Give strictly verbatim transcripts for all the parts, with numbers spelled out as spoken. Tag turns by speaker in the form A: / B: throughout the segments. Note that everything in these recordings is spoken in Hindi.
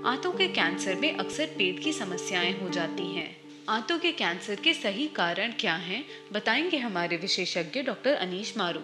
A: आंतों के कैंसर में अक्सर पेट की समस्याएं हो जाती हैं। आंतों के कैंसर के सही कारण क्या हैं, बताएंगे हमारे विशेषज्ञ डॉक्टर अनीश मारू।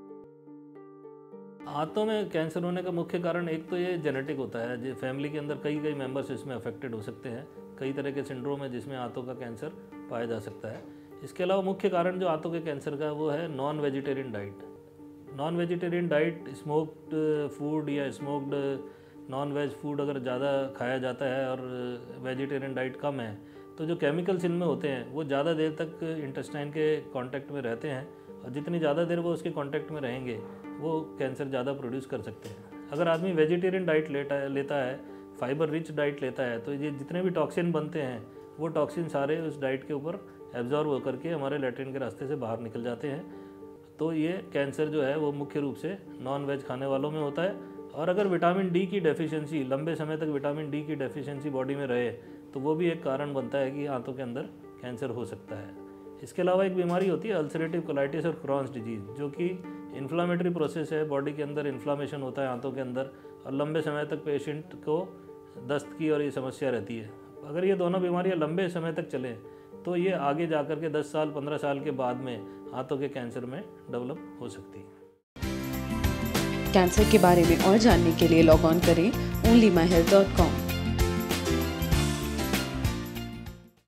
B: आंतों में कैंसर होने का मुख्य कारण एक तो ये जेनेटिक होता है। जो फैमिली के अंदर कई कई मेंबर्स इसमें अफेक्टेड हो सकते हैं। कई तरह के सिंड्रोम है जिसमें आंतों का कैंसर पाया जा सकता है। इसके अलावा मुख्य कारण जो आंतों के कैंसर का वो है non vegetarian diet. Non vegetarian diet, smoked food या स्मोक्ड नॉन वेज फूड अगर ज़्यादा खाया जाता है और वेजिटेरियन डाइट कम है तो जो केमिकल्स इनमें होते हैं वो ज़्यादा देर तक इंटेस्टाइन के कांटेक्ट में रहते हैं और जितनी ज़्यादा देर वो उसके कांटेक्ट में रहेंगे वो कैंसर ज़्यादा प्रोड्यूस कर सकते हैं। अगर आदमी वेजिटेरियन डाइट लेता है लेता है फाइबर रिच डाइट लेता है तो ये जितने भी टॉक्सिन बनते हैं वो टॉक्सिन सारे उस डाइट के ऊपर एब्जॉर्ब होकर के हमारे लैट्रिन के रास्ते से बाहर निकल जाते हैं। तो ये कैंसर जो है वो मुख्य रूप से नॉन वेज खाने वालों में होता है। और अगर विटामिन डी की डेफिशिएंसी, लंबे समय तक विटामिन डी की डेफिशिएंसी बॉडी में रहे तो वो भी एक कारण बनता है कि आंतों के अंदर कैंसर हो सकता है। इसके अलावा एक बीमारी होती है अल्सरेटिव कोलाइटिस और क्रॉन्स डिजीज़, जो कि इन्फ्लामेटरी प्रोसेस है। बॉडी के अंदर इन्फ्लामेशन होता है आंतों के अंदर और लंबे समय तक पेशेंट को दस्त की और ये समस्या रहती है। अगर ये दोनों बीमारियां लंबे समय तक चलें तो ये आगे जाकर के दस साल पंद्रह साल के बाद में आंतों के कैंसर में डेवलप हो सकती है।
A: कैंसर के बारे में और जानने के लिए लॉग ऑन करें only my health dot com.